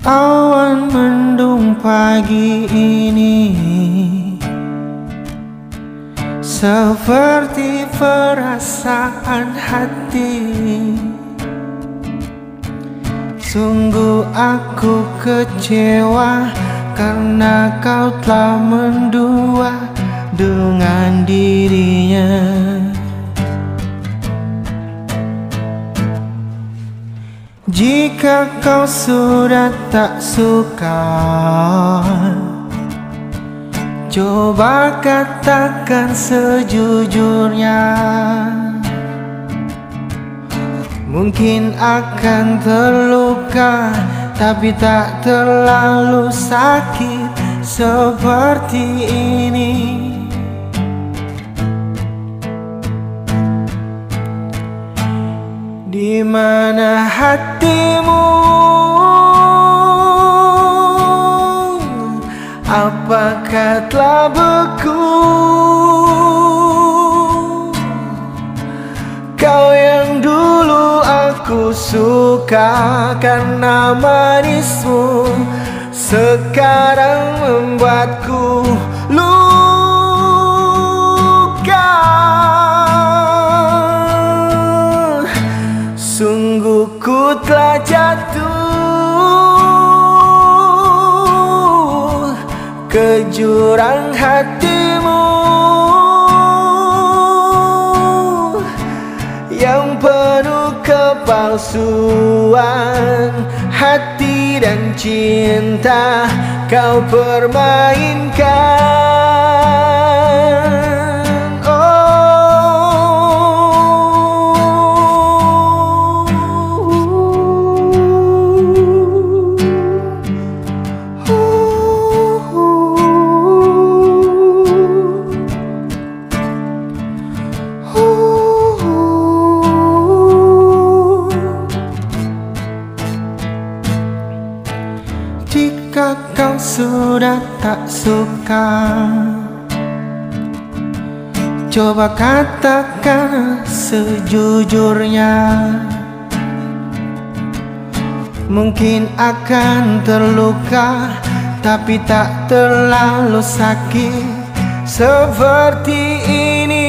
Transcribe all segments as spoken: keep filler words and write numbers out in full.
Awan mendung pagi ini seperti perasaan hati. Sungguh aku kecewa karena kau telah mendua dengan dirinya. Jika kau sudah tak suka, coba katakan sejujurnya. Mungkin akan terluka, tapi tak terlalu sakit seperti ini. Di mana hatimu? Apakah telah beku? Kau yang dulu aku suka karena manismu, sekarang membuatku luka. Sungguh ku telah jatuh ke jurang hatimu yang penuh kepalsuan. Hati dan cinta kau permainkan. Jika kau sudah tak suka, coba katakan sejujurnya. Mungkin akan terluka, tapi tak terlalu sakit seperti ini.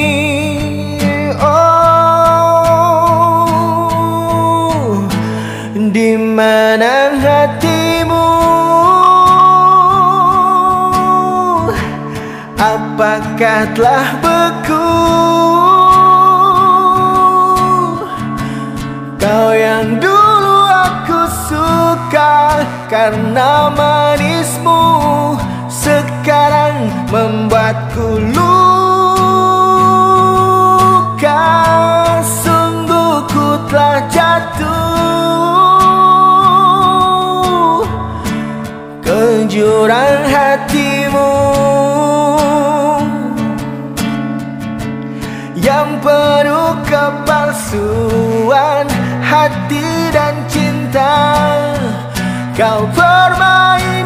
Oh, di mana hatimu? Apakah telah beku? Kau yang dulu aku suka karena manismu, sekarang membuatku luka. Sungguh ku telah jatuh ke jurang hatimu yang penuh kepalsuan. Hati dan cinta kau permainkan.